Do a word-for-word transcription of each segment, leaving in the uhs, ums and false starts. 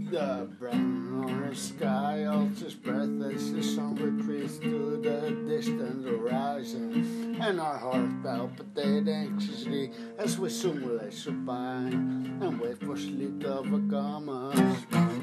The brown orange sky alters breath as the sun retreats to the distant horizon, and our hearts palpitate anxiously as we soon lay supine and wait for sleep to overcome us.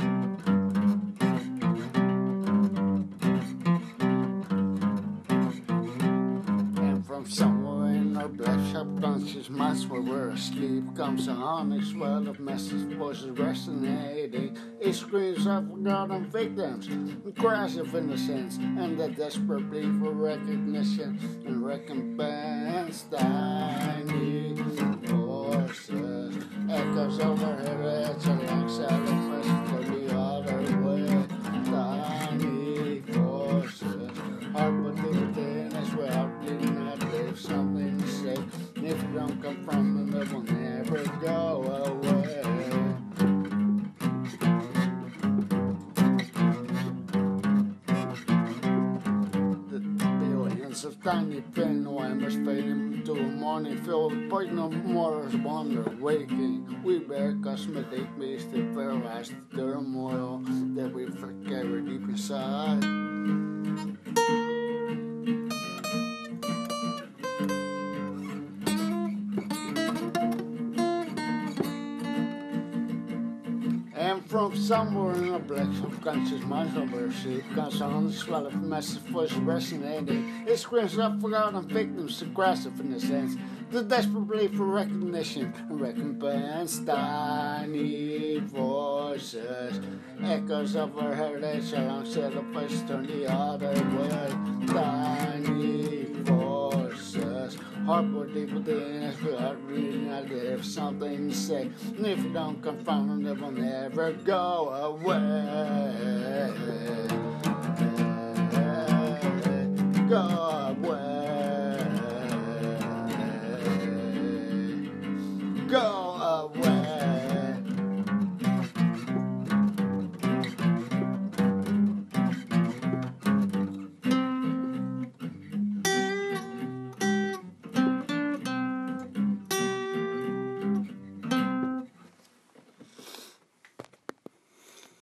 From somewhere in our black subconscious minds where we're asleep comes a honey swell of message voices resonating. It screams of forgotten victims, cries of innocence, and the desperate plea for recognition and recompense. Tiny voices, echoes overhead, alongside the message of the other way. Tiny voices, heart within as we're out bleeding. Something to say, and if you don't come from them, it will never go away. The billions of tiny pin embers fading into a morning filled with poison of mortars wonder waking. We bear cosmetic beasts that paralyze the turmoil that we carry deep inside. And from somewhere in a black subconscious mind over sea comes a honey swell of massive voice resonating. It screams of forgotten victims, the cries of innocence, the desperate plea for recognition and recompense. Tiny voices, echoes of our heritage alongside the place turn the other way. Tiny voices, heart deep within us, we are reading out there something to say, and if you don't confront them, they will never go away. Go away.